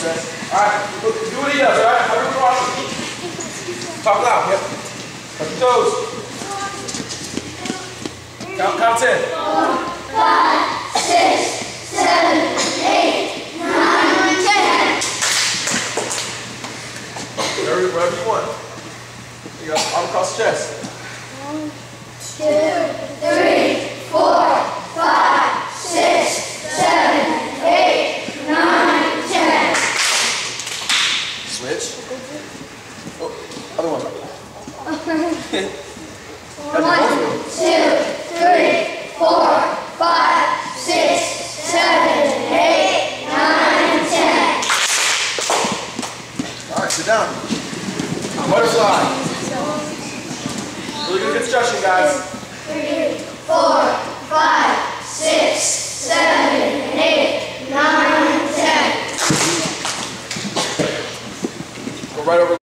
stress. Alright, do what he does, alright? Have your cross. Talk loud, yep. Touch your toes. Count 10. 4, 5, 6, 7, 8, 9, 10. Wherever you want. You go, arm across the chest. 1, 2, 3, 4, 5, 6, 7, 8, 9, 10. Switch. Oh, other one. 1, 2, 3, 4, 5, 6, 7, 8, 9, 10. Alright, sit down. Butterfly. Really good construction, guys. 3, 4, 5, 6, 7, 8, 9, 10. Go right over.